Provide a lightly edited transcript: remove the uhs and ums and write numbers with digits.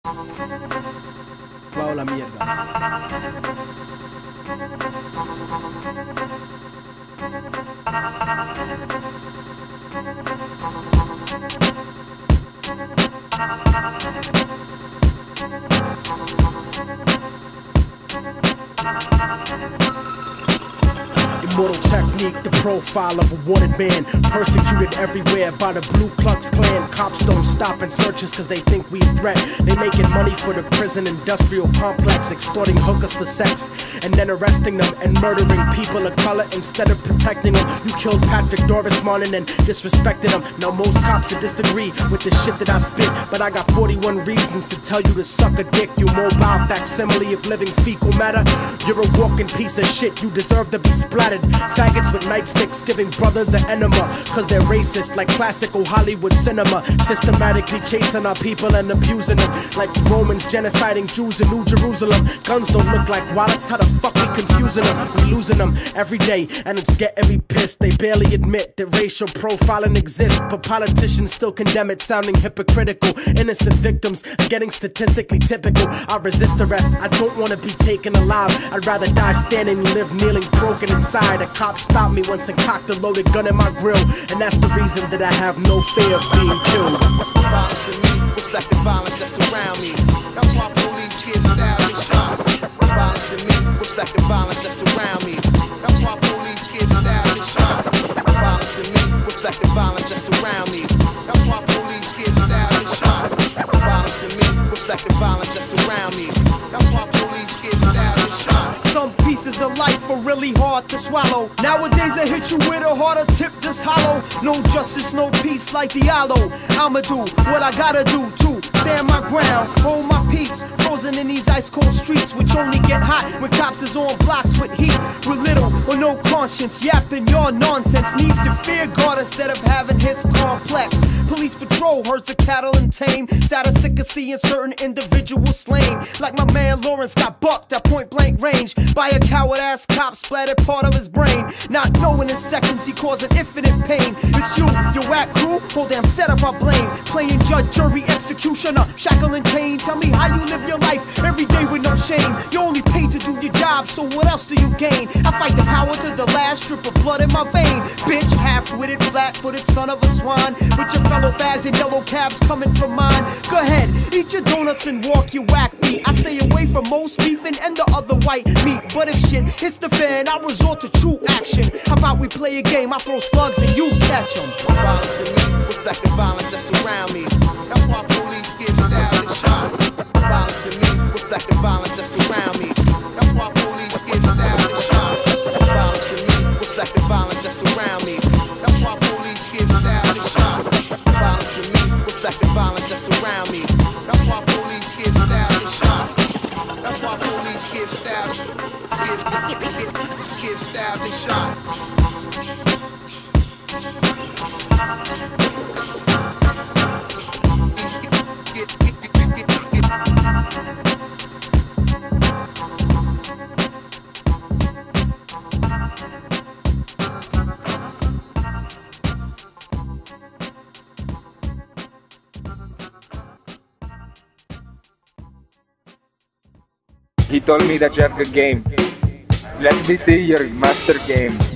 Wow, la mierda. Immortal technique, the profile of a wanted man, persecuted everywhere by the Ku Klux Klan. Cops don't stop in searches cause they think we a threat. They making money for the prison industrial complex, extorting hookers for sex, and then arresting them and murdering people of color instead of protecting them. You killed Patrick Doris Martin and disrespected him. Now most cops would disagree with the shit that I spit, but I got 41 reasons to tell you to suck a dick. You mobile facsimile of living fecal matter. You're a walking piece of shit, you deserve to be splattered. Faggots with nightsticks giving brothers an enema, cause they're racist like classical Hollywood cinema. Systematically chasing our people and abusing them, like Romans genociding Jews in New Jerusalem. Guns don't look like wallets, how the fuck we confusing them? We losing them every day and it's getting me pissed. They barely admit that racial profiling exists, but politicians still condemn it, sounding hypocritical. Innocent victims are getting statistically typical. I resist arrest, I don't wanna be taken alive. I'd rather die standing than live kneeling broken inside. A cop stopped me once and cocked a loaded gun in my grill, and that's the reason that I have no fear of being killed. Violence in me reflect the violence that's around me. That's why police get stabbed and shot. Violence in me reflect the violence that's around me. That's why police get stabbed and shot. Violence in me reflect the violence that's around me. That's why police get stabbed and shot. Violence in me reflect the violence that's around me. That's why police get stabbed and shot. Some pieces of life are really hard to swallow. Nowadays I hit you with a harder tip just hollow. No justice, no peace like Diallo. I'ma do what I gotta do to stand my ground, hold my peace. Frozen in these ice cold streets, which only get hot when cops is on blocks with heat. With little or no conscience, yapping your nonsense. Need to fear God instead of having his complex. Police patrol herds of cattle and tame. Sad and sick of seeing certain individuals slain. Like my man Lawrence got bucked at point blank range by a coward ass cop, splattered part of his brain. Not knowing in seconds he causing infinite pain. It's you, your whack crew, whole damn setup I blame. Playing judge, jury, executioner, shackle and chain. Tell me how you live your life every day with no shame. You're only paid to do your job, so what else do you gain? I fight the power to the last strip of blood in my vein. Bitch, half-witted, flat-footed son of a swine. With your fellow fags and yellow cabs coming from mine. Go ahead, eat your donuts and walk your whack beat. I stay away from most beefing and the other white meat. But if shit hits the fan, I resort to true action. How about we play a game, I throw slugs and you catch them. Violence in me reflect the violence that's around me. That's why police get stabbed and shot. Violence in me reflect the violence that's around me. That's why police get stabbed and shot. Violence in me reflect the violence that's around me. That's why police get stabbed and shot. Violence in me reflect the violence that's around me. That's why police get stabbed and shot. That's why police get stabbed, get stabbed and shot. He told me that you have good game. Let me see your master game.